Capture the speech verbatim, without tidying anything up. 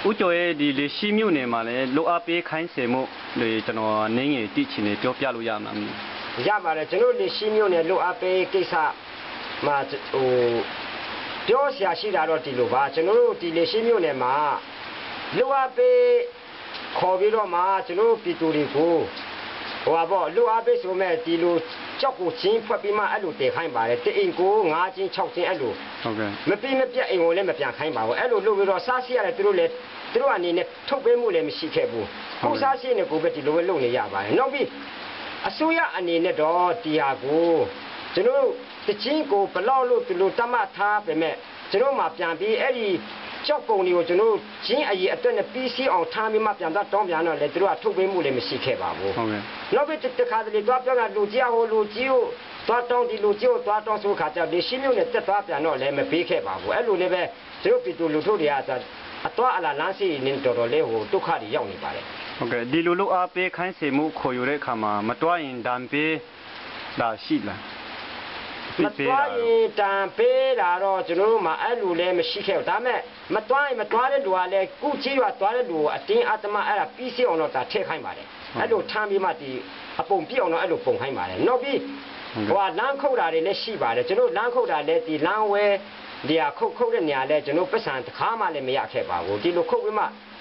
ဦးကျော်ရဲ့ဒီလေရှိမြို့နယ်မှာလည်းလိုအပ်ပေးခိုင်းစေမှုတွေကျွန်တော်နင်းငယ်တိချင်နေပြောပြလို့ရမှာမလားရပါတယ်ကျွန်တော်လေရှိမြို့နယ်လိုအပ်ပေးကိစ္စမှာဟိုပြောဆရာရှိတာတော့ဒီလိုပါကျွန်တော်တို့ဒီလေရှိမြို့နယ်မှာလိုအပ်ပေးခေါ်ပြီးတော့မှကျွန်တော်ပြည်သူတွေကိုဟိုပါပေါ့လိုအပ်ပေးဆိုမဲ့ဒီလိုကြောက်ကိုချင်းဖွက်ပြီးမှအဲ့လိုတည်ခိုင်းပါတယ်တအိမ်ကိုငါးချင်း၆ချင်းအဲ့လိုဟုတ်ကဲ့မပြီးမပြတ်အိမ်ကိုလည်းမပြန်ခိုင်းပါဘူးအဲ့လိုလုပ်ပြီးတော့စားစီရတယ်သူတို့လည်းသူတို့အနေနဲ့ထုတ်ပေးမှုလည်းမရှိခဲ့ဘူးကိုစားစီနဲ့ကိုပဲဒီလိုပဲလုပ်နေရပါတယ်နောက်ပြီးအစိုးရအနေနဲ့တော့ဒီဟာကိုကျွန်တော်တချင်းကိုဘလောက်လို့ဒီလိုတမထားပဲမဲ့ကျွန်တော်မှပြန်ပြီးအဲ့ဒီကြောက်ပုံတွေကိုကျွန်တော်ချင်းအရေးအတွက်နဲ့ပြီးစီအောင်ထားပြီးမှပြန်တော့တောင်းပြန်တော့လေသူတို့ကထုတ်ပေးမှုလည်းမရှိခဲ့ပါဘူးဟုတ်ကဲ့နောက်ပြီးတခါတလေသွားပြောတာလူကြီးဟိုလူကြီးကိုသွားတောင်းဒီလူကြီးကိုသွားတောင်းဆိုခါကျလေရှင်းမျိုးနဲ့တက်သွားပြန်တော့လည်းမပေးခဲ့ပါဘူးအဲ့လိုလည်းပဲသူတို့ပြည်သူလူထုတွေကအတော့အလားလမ်းစီနေတော်တော်လေးဟိုဒုက္ခတွေရောက်နေပါတယ်ဟုတ်ကဲ့ဒီလိုလိုအားပေးခိုင်းစေမှုခေါ်ယူတဲ့အခါမှာမတွားရင်ဒဏ်ပေးတာရှိလားမတွားရင်တန်ပေးတာတော့ကျွန်တော်တို့မှအဲ့လိုလည်းမရှိခဲ့ဘူးဒါပေမဲ့မတွားရင်မတွားတဲ့လူကလည်းကုကြီးရွာတွားတဲ့လူကိုအတင်းအသမအဲ့ဒါပြီးစီအောင်တော့ဒါထည့်ခိုင်းပါတယ်အဲ့လိုထမ်းပြီးမှဒီအပုံပြည့်အောင်တော့အဲ့လိုပုံခိုင်းပါတယ်နောက်ပြီးဟိုကလမ်းခုတ်တာတွေလည်းရှိပါတယ်ကျွန်တော်လမ်းခုတ်တာလည်းဒီလမ်းဝဲဒီဟာခုတ်ခုတ်တဲ့နေရာလဲကျွန်တော်ပတ်စံတစ်ခါမှလည်းမရခဲ့ပါဘူးဒီလိုခုတ်ပြီးမှ